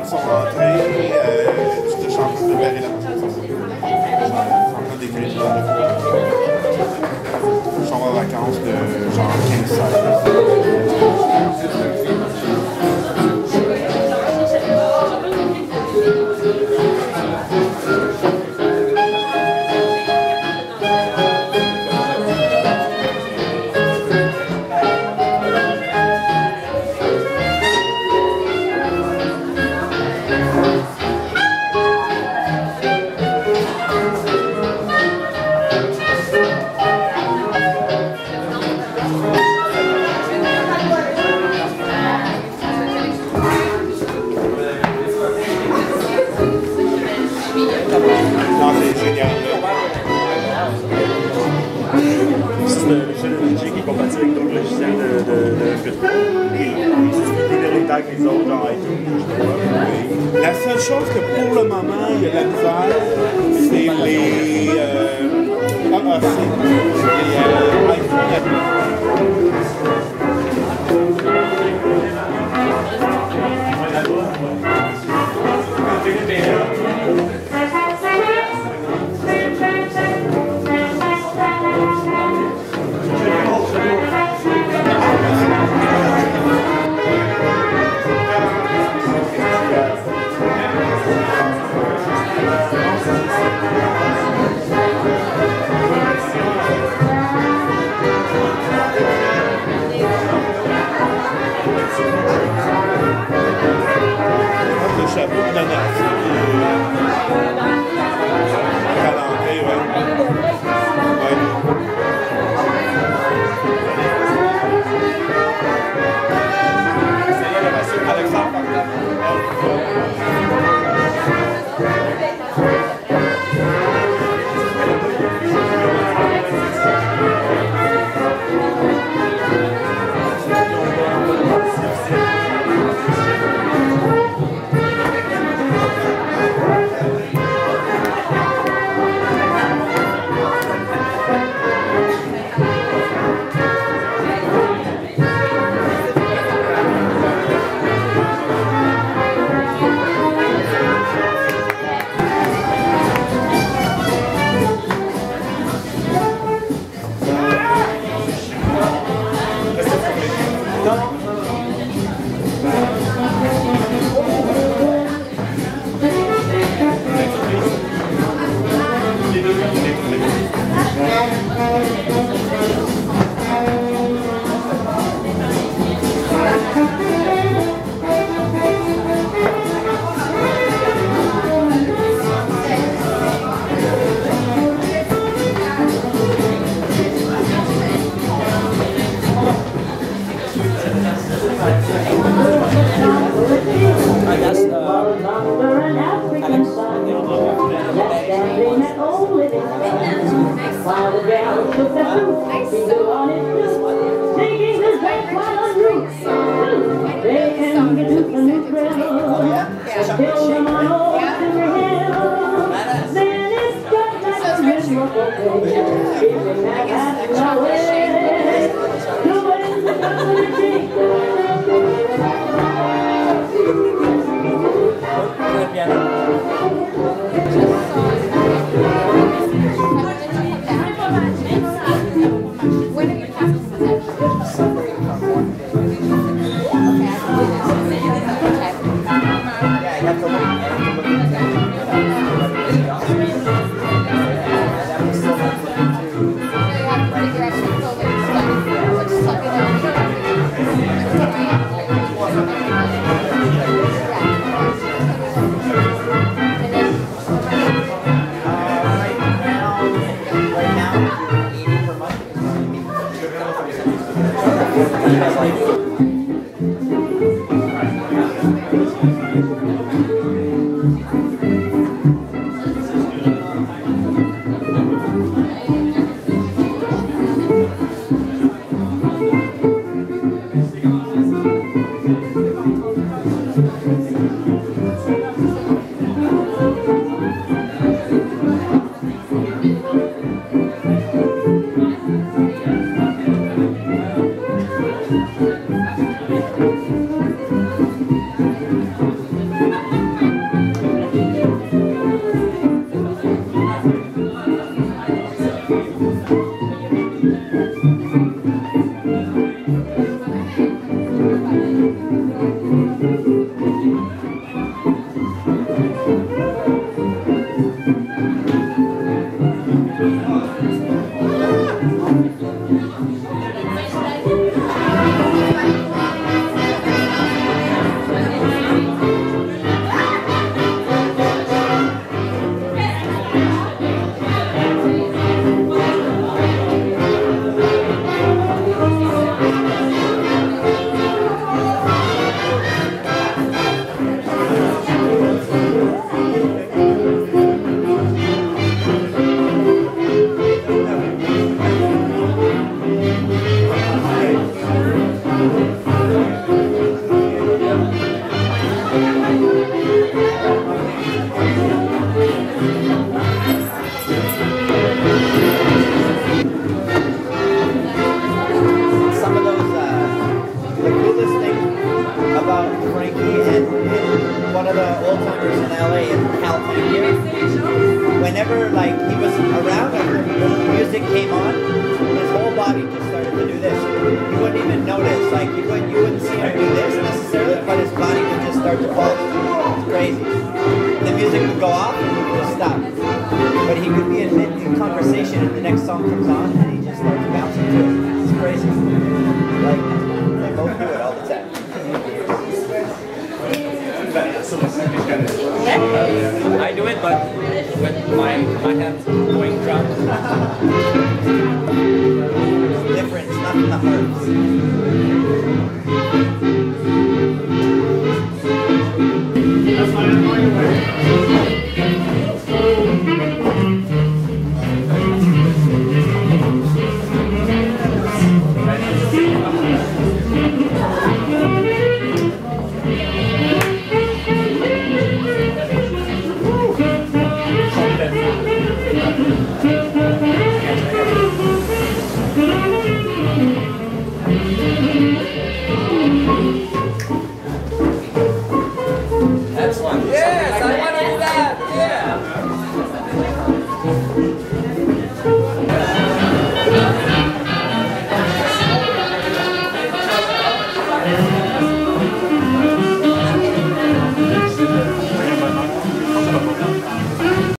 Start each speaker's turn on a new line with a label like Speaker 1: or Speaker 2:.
Speaker 1: sont rentrés, je suis en train de préparer la chanson. Je suis en train d'écrire ça. Je suis en vacances de genre 15-16. La seule chose que pour le moment, il y a de la misère, c'est les
Speaker 2: Whenever like he was around or the music came on, his whole body just started to do this. You wouldn't even notice, like you wouldn't see him do this necessarily, but his body would just start to pulse. It's crazy. The music would go off and he would just stop. But he could be in conversation and the next song comes on and he just starts bouncing to it. It's crazy. Like they both do it all the time.
Speaker 3: I do it, but with my hands going drum.
Speaker 2: It's different. It's not in the heart.